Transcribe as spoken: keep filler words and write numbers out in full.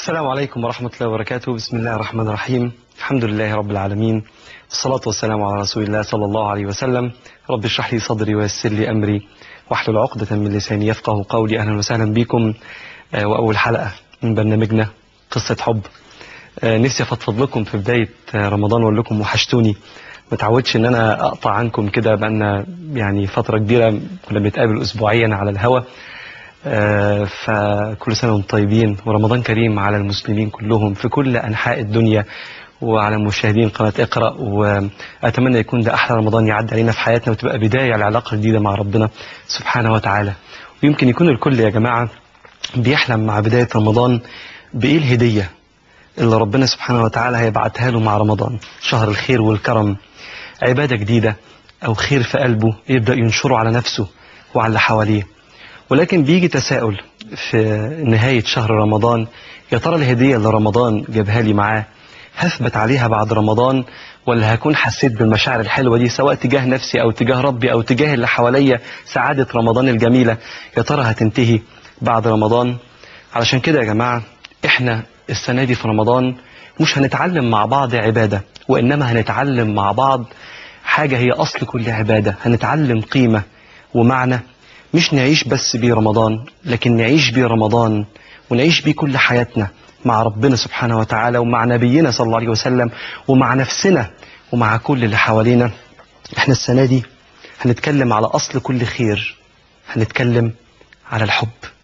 السلام عليكم ورحمة الله وبركاته. بسم الله الرحمن الرحيم. الحمد لله رب العالمين، والصلاة والسلام على رسول الله صلى الله عليه وسلم. رب اشرح لي صدري ويسر لي أمري واحلل عقدة من لساني يفقه قولي. أهلا وسهلا بكم وأول حلقة من برنامجنا قصة حب. نفسي أفضفض لكم في بداية رمضان وأقول لكم وحشتوني. ما تعودش ان انا اقطع عنكم كده، بقالنا يعني فترة كبيرة كنا بنتقابل اسبوعيا على الهوا. آه فكل سنة وانتم طيبين، ورمضان كريم على المسلمين كلهم في كل انحاء الدنيا وعلى مشاهدين قناة اقرأ. واتمنى يكون ده احلى رمضان يعدي علينا في حياتنا، وتبقى بداية لعلاقة جديدة مع ربنا سبحانه وتعالى. ويمكن يكون الكل يا جماعة بيحلم مع بداية رمضان بايه الهدية اللي ربنا سبحانه وتعالى هيبعتها له مع رمضان، شهر الخير والكرم، عبادة جديدة أو خير في قلبه يبدأ ينشره على نفسه وعلى اللي حواليه. ولكن بيجي تساؤل في نهاية شهر رمضان، يا ترى الهدية اللي رمضان جابها لي معاه هثبت عليها بعد رمضان، ولا هكون حسيت بالمشاعر الحلوة دي سواء تجاه نفسي أو تجاه ربي أو تجاه اللي حواليا، سعادة رمضان الجميلة يا ترى هتنتهي بعد رمضان؟ علشان كده يا جماعة احنا السنة دي في رمضان مش هنتعلم مع بعض عبادة، وإنما هنتعلم مع بعض حاجة هي أصل كل عبادة. هنتعلم قيمة ومعنى مش نعيش بس بيه رمضان، لكن نعيش بيه رمضان ونعيش بيه كل حياتنا مع ربنا سبحانه وتعالى ومع نبينا صلى الله عليه وسلم ومع نفسنا ومع كل اللي حوالينا. احنا السنة دي هنتكلم على أصل كل خير، هنتكلم على الحب.